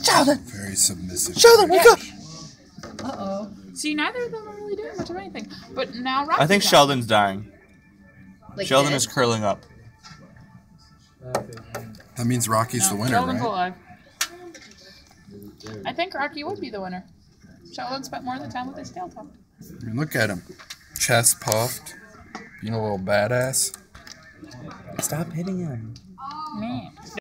Sheldon! Very submissive. Sheldon, wake up! Uh-oh. See, neither of them are really doing much of anything. But now Rocky's I think on. Sheldon's dying. Like Sheldon dead? is curling up. That means Rocky's the winner, Sheldon's right? alive. I think Rocky would be the winner. Sheldon spent more of the time with his tail tucked. I mean, look at him. Chest puffed. Being a little badass. Stop hitting him. Man.